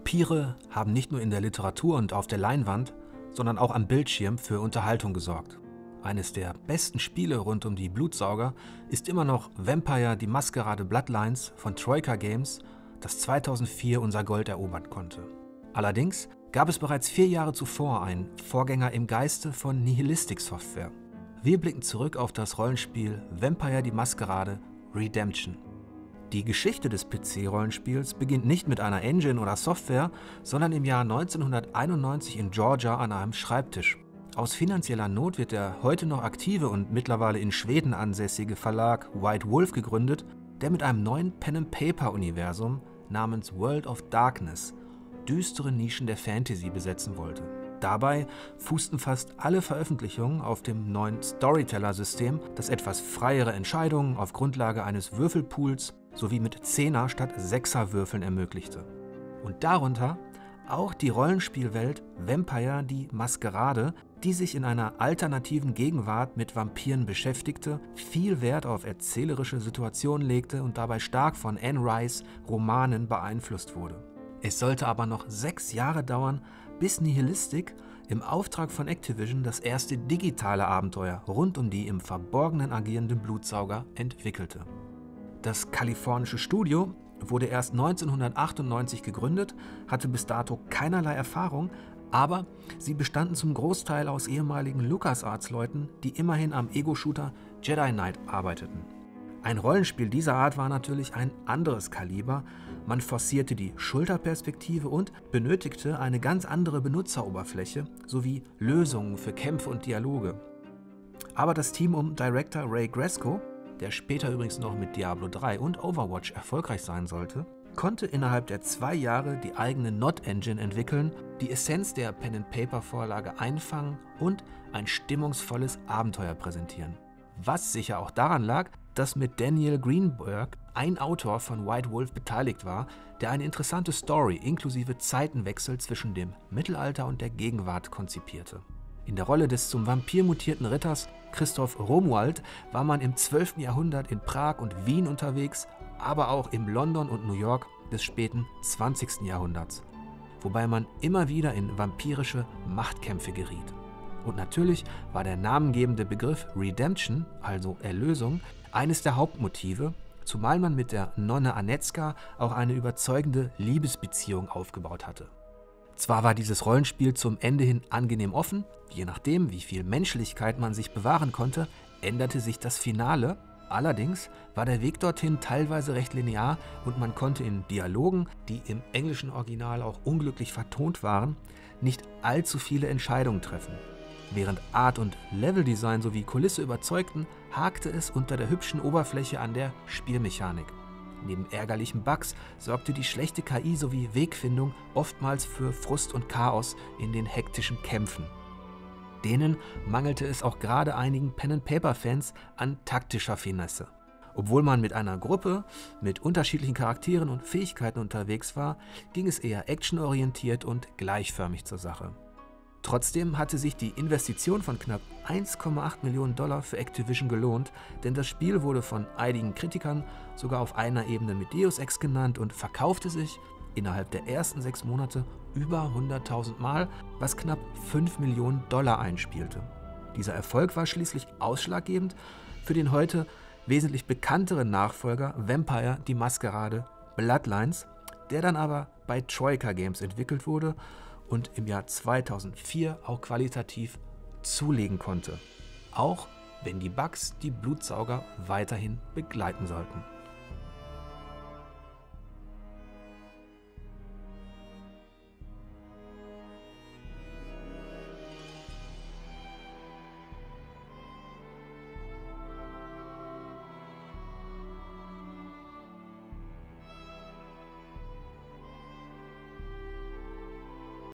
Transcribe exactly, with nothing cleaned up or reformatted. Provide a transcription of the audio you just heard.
Vampire haben nicht nur in der Literatur und auf der Leinwand, sondern auch am Bildschirm für Unterhaltung gesorgt. Eines der besten Spiele rund um die Blutsauger ist immer noch Vampire: Die Maskerade Bloodlines von Troika Games, das zweitausendvier unser Gold erobern konnte. Allerdings gab es bereits vier Jahre zuvor einen Vorgänger im Geiste von Nihilistic Software. Wir blicken zurück auf das Rollenspiel Vampire: Die Maskerade Redemption. Die Geschichte des P C-Rollenspiels beginnt nicht mit einer Engine oder Software, sondern im Jahr neunzehnhunderteinundneunzig in Georgia an einem Schreibtisch. Aus finanzieller Not wird der heute noch aktive und mittlerweile in Schweden ansässige Verlag White Wolf gegründet, der mit einem neuen Pen-and-Paper-Universum namens World of Darkness düstere Nischen der Fantasy besetzen wollte. Dabei fußten fast alle Veröffentlichungen auf dem neuen Storyteller-System, das etwas freiere Entscheidungen auf Grundlage eines Würfelpools sowie mit Zehner- statt Sechser-Würfeln ermöglichte. Und darunter auch die Rollenspielwelt Vampire: Die Maskerade, die sich in einer alternativen Gegenwart mit Vampiren beschäftigte, viel Wert auf erzählerische Situationen legte und dabei stark von Anne Rice Romanen beeinflusst wurde. Es sollte aber noch sechs Jahre dauern, bis Nihilistic im Auftrag von Activision das erste digitale Abenteuer rund um die im Verborgenen agierenden Blutsauger entwickelte. Das kalifornische Studio wurde erst neunzehnhundertachtundneunzig gegründet, hatte bis dato keinerlei Erfahrung, aber sie bestanden zum Großteil aus ehemaligen LucasArts-Leuten, die immerhin am Ego-Shooter Jedi Knight arbeiteten. Ein Rollenspiel dieser Art war natürlich ein anderes Kaliber. Man forcierte die Schulterperspektive und benötigte eine ganz andere Benutzeroberfläche sowie Lösungen für Kämpfe und Dialoge. Aber das Team um Director Ray Grasko, der später übrigens noch mit Diablo drei und Overwatch erfolgreich sein sollte, konnte innerhalb der zwei Jahre die eigene Not-Engine entwickeln, die Essenz der Pen-and-Paper-Vorlage einfangen und ein stimmungsvolles Abenteuer präsentieren. Was sicher auch daran lag, dass mit Daniel Greenberg ein Autor von White Wolf beteiligt war, der eine interessante Story inklusive Zeitenwechsel zwischen dem Mittelalter und der Gegenwart konzipierte. In der Rolle des zum Vampir mutierten Ritters Christoph Romuald war man im zwölften Jahrhundert in Prag und Wien unterwegs, aber auch im London und New York des späten zwanzigsten Jahrhunderts, wobei man immer wieder in vampirische Machtkämpfe geriet. Und natürlich war der namengebende Begriff Redemption, also Erlösung, eines der Hauptmotive, zumal man mit der Nonne Anetzka auch eine überzeugende Liebesbeziehung aufgebaut hatte. Zwar war dieses Rollenspiel zum Ende hin angenehm offen, je nachdem, wie viel Menschlichkeit man sich bewahren konnte, änderte sich das Finale. Allerdings war der Weg dorthin teilweise recht linear und man konnte in Dialogen, die im englischen Original auch unglücklich vertont waren, nicht allzu viele Entscheidungen treffen. Während Art- und Leveldesign sowie Kulisse überzeugten, hakte es unter der hübschen Oberfläche an der Spielmechanik. Neben ärgerlichen Bugs sorgte die schlechte K I sowie Wegfindung oftmals für Frust und Chaos in den hektischen Kämpfen. Denen mangelte es auch gerade einigen Pen-and-Paper-Fans an taktischer Finesse. Obwohl man mit einer Gruppe mit unterschiedlichen Charakteren und Fähigkeiten unterwegs war, ging es eher actionorientiert und gleichförmig zur Sache. Trotzdem hatte sich die Investition von knapp eins Komma acht Millionen Dollar für Activision gelohnt, denn das Spiel wurde von einigen Kritikern sogar auf einer Ebene mit Deus Ex genannt und verkaufte sich innerhalb der ersten sechs Monate über hunderttausend Mal, was knapp fünf Millionen Dollar einspielte. Dieser Erfolg war schließlich ausschlaggebend für den heute wesentlich bekannteren Nachfolger Vampire: Die Maskerade Bloodlines, der dann aber bei Troika Games entwickelt wurde und im Jahr zweitausendvier auch qualitativ zulegen konnte, auch wenn die Bugs die Blutsauger weiterhin begleiten sollten.